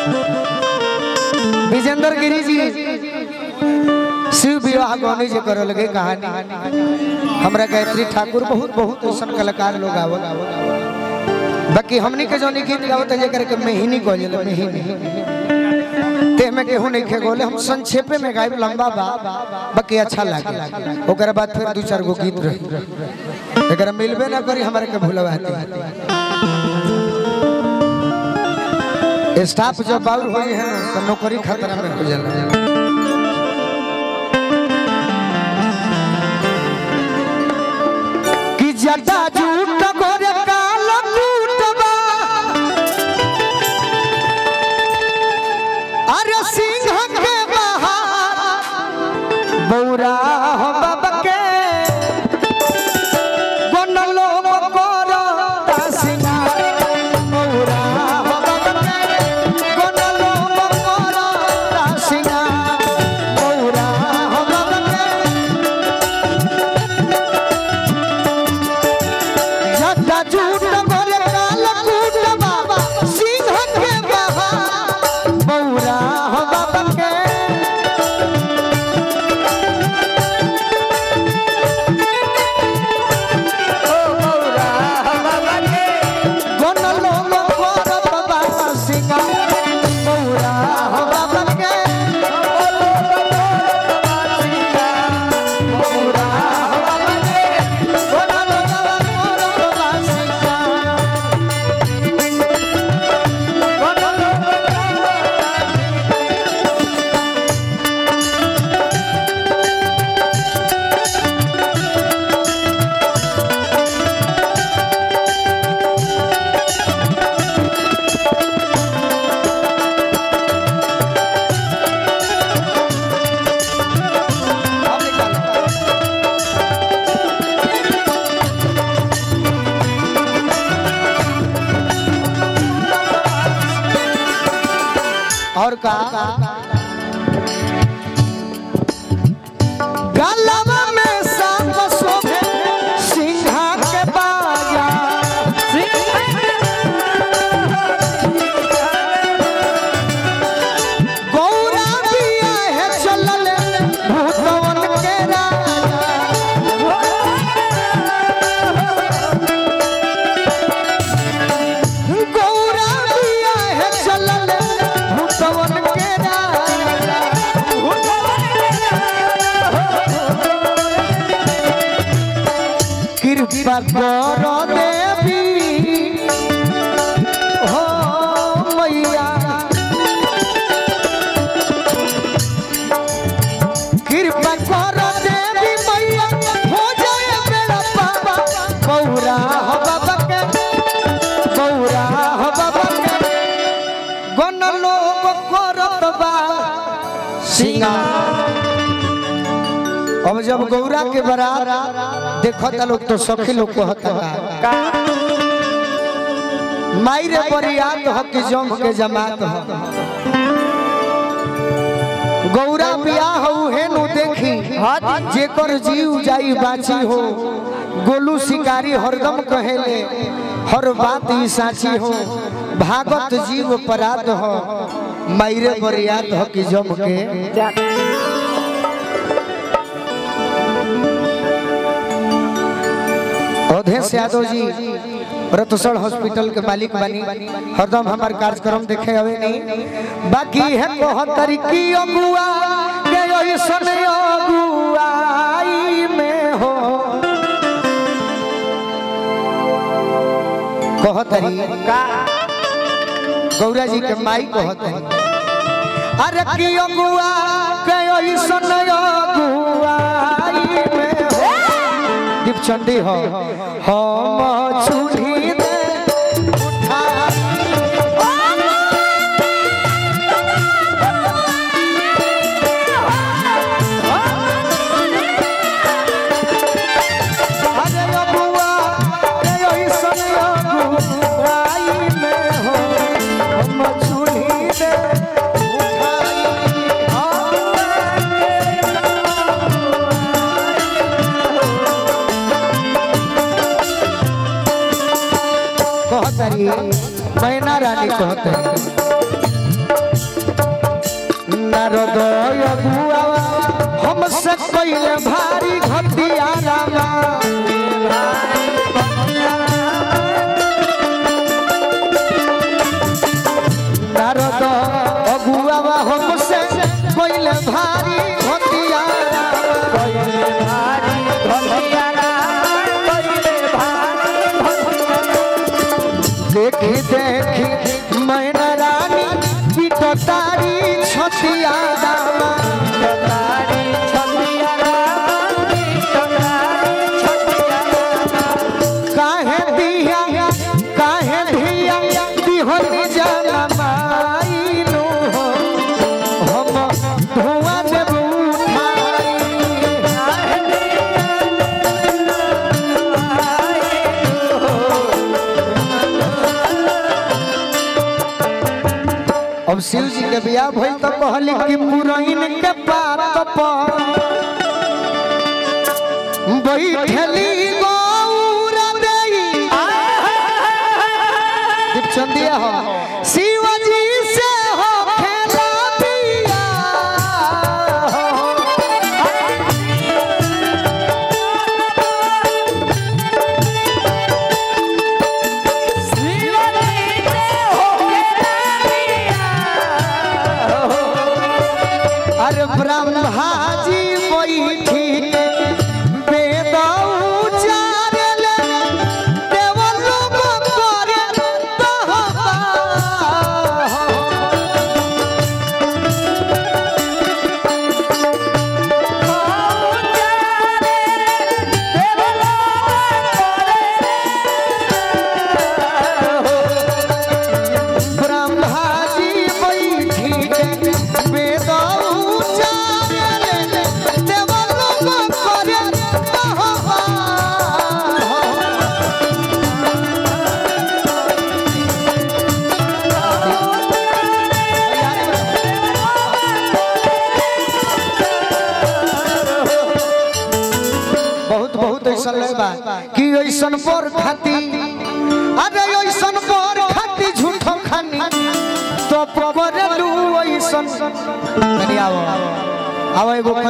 विजेंद्र गिरी जी शिव विवाह गौनी जी करो लगे कहानी हमरा गायत्री ठाकुर बहुत बहुत ऐसा कलाकार लोग आवल बाकी हमनी के जो गीत गावत है के महीनी कहल महीनी ते में केहू नहीं खे गोले हम संक्षेपे में गायब लंबा बा बाकी अच्छा लागे ओकर बाद फिर दो चार गो गीत रही एकरा मिलबे ना करी हमरा के भूलवा दी स्टाफ जब बाउर होई है तो नौकरी खतरा में हो जाला कि जटा झूठ गोरे काला कूटबा अरे सिंह के बहार बौरा हो बाबा के गन लोग करो सिंगार बौरा हो बाबा के गन लोग करो सिंगार बौरा हो बाबा के जटा झूठ गोरे काला कूटबा सिंह के बहार बौरा हो बाबा के गन लोग करो बाबा सिंगार बौरा हो बाबा के बौरा हो बाबा के गन लोग करो बाबा सिंगार और का गलवा में सांप शोभे सिंहा के बाजा गौरा बिया है चलल भूतवन के राजा गौरा बिया है चलल भूतवन के राजा कृपा करो देवी हो मैया कृपा करो देवी मैया हो जाए मेरा बाबा बौरा हो बाबा के बौरा हो बाबा के गन लोग करत बा सिंगार अब जब गौरा के बारात देखता लोग तो सखी लोग कहता माई रे बरियात हो कि जम के जमात हो गौरा बियाह हो हेनु देखी जेकर जीव जाई बाची हो गोलू शिकारी हरदम कहेले हर बात ही साची हो भागत जीव पराध हो माई रे बरियात हो कि जम के अवधेश यादव जी रतसर हॉस्पिटल के मालिक बनी हरदम हमार कार्यक्रम देखे हवे नहीं बाकी है कहतरी की अगुआ के ऐसन अगुआई में हो कहतरी का गौरा जी के माई कहतरी अरे की अगुआ के ऐसन अगुआई में हो दीपचंडी हो हम छुड़ी दे उठा अरे अगुआ के ऐसन अगुआई में हो हम छुड़ी दे कहतरी मैना रानी कहतरी नारद अगुआ हमसे कइले भारी घटिया रामा नारद अगुआ हमसे कइले भारी घटिया देखी देखी मैना रानी पिटतारी छतिया दामा काहे दिया दिहनी जाना माइनो हम धुआं देब अब शिव जी के बियाह भइल तो कहली कि पुरैन के पात पर बैठली गौरा देई दीपचंदिया हो शिव जी से हो खेला बिया अरे ब्रह्मा जी बैठी वेद उचारले देवलोक करे तहबा ब्रह्मा जी बैठी वेद बहुत बहुत ऐसा लेबा कि ऐसन पर खाती अरे ऐसन पर खाती झूठो खानी तो पकड़ लू ऐसन आओ एगो